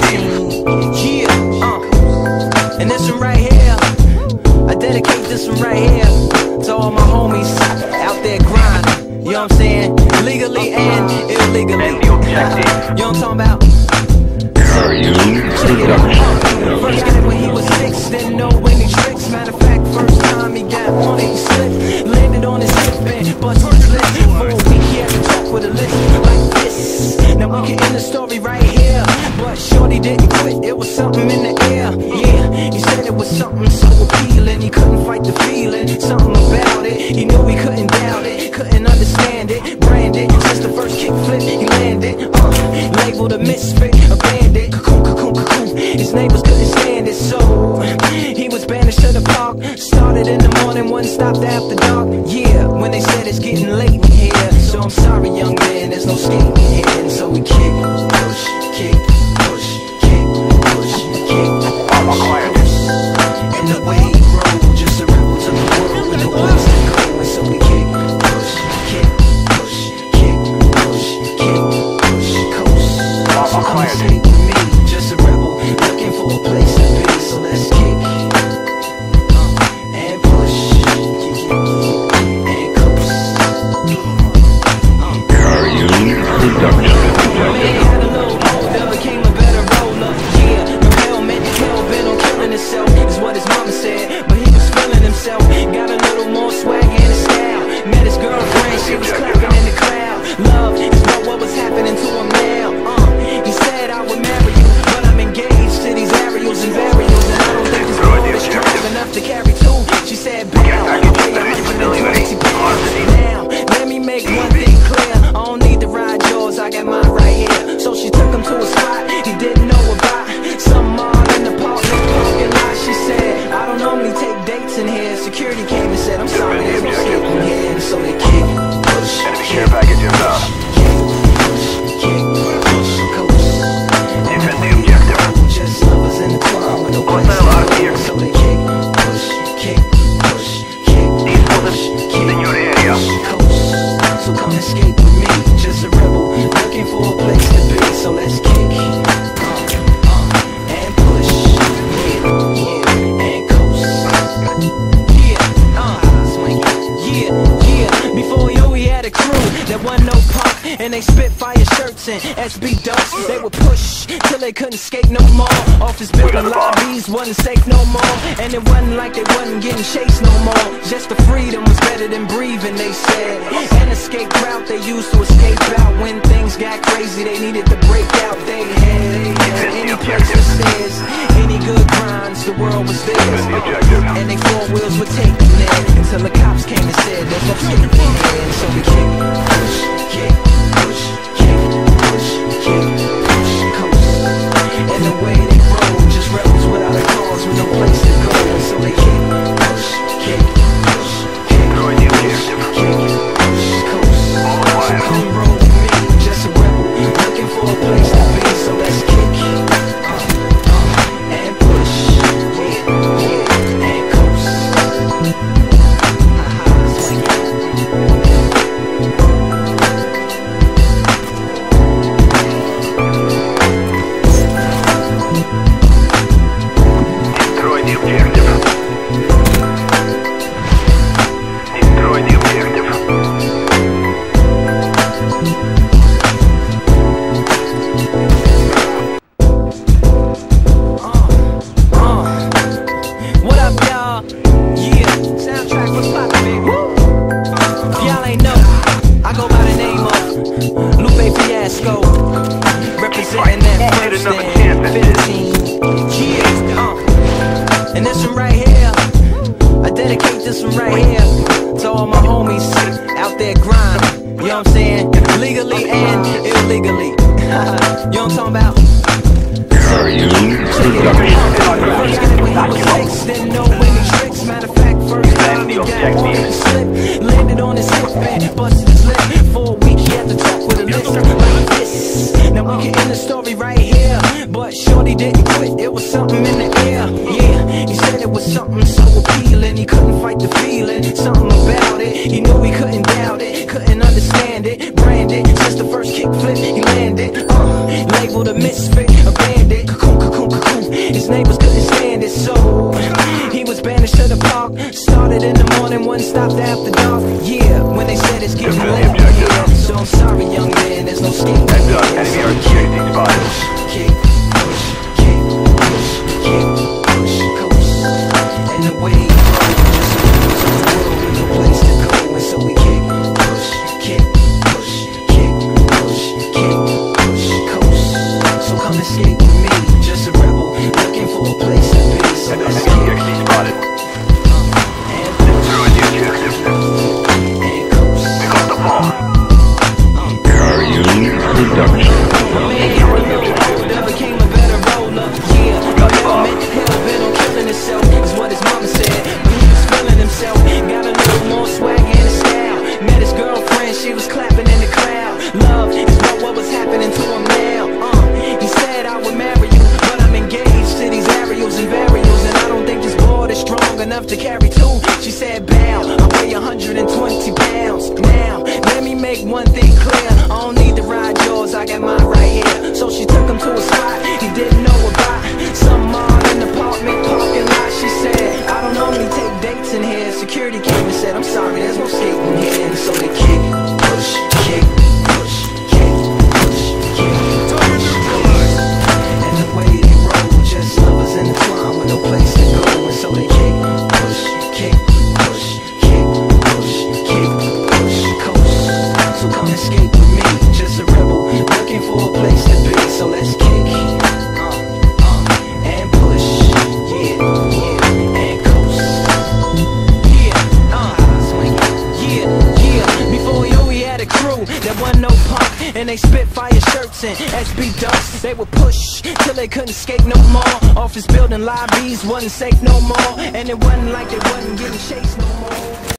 Yeah, and this one right here, I dedicate this one right here to all my homies out there grinding. You know what I'm saying? Legally and illegally. You know what I'm talking about? First got it when he was 6, didn't know any tricks. Matter of fact, first time he got on it, he slipped, landed on his hip and busted his lip. For a week he had to talk with a list like this. Now we can end the story right here, but shorty didn't quit, it was something in the air. Yeah, he said it was something so appealing, he couldn't fight the feeling, something about it, he knew he couldn't doubt it, couldn't understand it, branded, since the first kick flip he landed, labeled a misfit, a bandit, cocoon, cocoon, cocoon. His neighbors couldn't stand it, so he was banished to the park. Started in the morning, wasn't stopped after dark. Yeah, when they said it's getting late in here, so I'm sorry young man, there's no skating here. And so we kick, push, kick, push, kick, push, kick, push, and the way he rolled, just a rebel to the world with no place to go. And so we kick, push, kick, push, kick, push, kick, push, coast. So come and skate with me, just a rebel looking for a place to be. So let's kick and push and coast. Man had a little older, became a better roller. Yeah, no helmet, hell bent on killing himself, is what his mama said. But he was feeling himself, got a little more swag in his style. Met his girlfriend, she was clapping in the crowd. Love is what was happening to him now. He said I would marry you, but I'm engaged to these aerials and burials, and I don't think this world is strong enough to carry two. She said, bow, I'll pay £120. Now, let me make one thing clear, I don't need to ride yours, I got mine right here. So she took him to a spot he didn't know about, some mall in the parking lot. She said, I don't normally take dates in here. Security came and said, I'm sorry, there's no skating here. And so they kick, push, kick, just lovers in the club with no place to go. So they kick, push, kick, push, kick, push, kick, push, so come and skate with me, just a rebel looking for a place to be. So let's kick and push, yeah, and coast. Yeah, before you he had a crew that wasn't no punk, and they spit fire shirts and SB dubs. They would push till they couldn't skate no more. Office building lobbies wasn't safe no more, and it wasn't like they wasn't getting chased no more. Just the freedom was better than breathing, they said. An escape route they used to escape out when things got crazy. They needed to break out. They had any place to stairs, any good grinds, the world was theirs. And they four wheels were taken there until the cops came and said there's no skating here. And so we kick, push, kick, push, kick, push, kick, push, coast. And the way they roll, just rebels without a cause, with no place to go. And so they kick, push, kick, push, kick, push, kick, push, coast. So come roll with me, just a rebel looking for a place to be. So let's kick and push, yeah, and coast. Representing that first and 15. Yeah, and this one right here, I dedicate this one right here to all my homies out there grinding. You know what I'm saying? Legally and illegally. You know what I'm talking about? First got it when he was 6, didn't know any tricks. Matter of fact, first time he got on it, slip, landed on his hip and busted his lip. For a week he had to talk with a list like this. Now we can end the story right here, but shorty didn't quit, it was something in the air. Yeah, he said it was something so appealing, he couldn't fight the feeling, something about it, he knew he couldn't doubt it, couldn't understand it, branded, since the first kick flip he landed, labeled a misfit, a bandit. his neighbors couldn't stand it, so he was banished to the park. Started in the morning, one stopped after dark. Yeah, when they said it's getting late, yeah. So I'm sorry, young man, there's no escape. Heads up, enemy RTC spotted. Kick, push, kick, push, kick, push, coast. And the way he rolled, just moves on the world with no place to go. And so we kick, push, kick, push, kick, push, kick, push, coast. So come escape with me, just a rebel looking for a place to be. So let's kick. RTC spotted. And push, Ruin the objective. and coast. Pick up the bomb. Cartoon Production. Never came a better roller. Yeah, but hell bent on killing himself, is what his mama said. But he was feeling himself, got a little more swag and a style. Met his girlfriend, she was clapping in the crowd. Love is what was happening to him now. He said I would marry you, but I'm engaged to these aerials and varials, and I don't think this board is strong enough to carry two. She said, bow, I weigh 120 pounds. Now, let me make one thing clear, I don't need to ride yours, I got mine right here. So she took him to a spot he didn't know about, some mall in the apartment parking lot. She said, I don't normally take dates in here. Security came and said, I'm sorry, there's no skating here. And so they kick, push, kick, push, kick, push, kick, push, push. And the way they roll, just lovers intertwined with no place to go. And so they kick, push, kick, push, kick, push, kick, push, coast. So come escape with me, just a rebel looking for a place to be. So let's kick, and push, yeah, and coast. Yeah. Before yo, he had a crew that wasn't no punk, and they spit fire shirts and SB ducks. They would push till they couldn't skate no more. Office building lobbies wasn't safe no more, and it wasn't like they wasn't getting chased no more.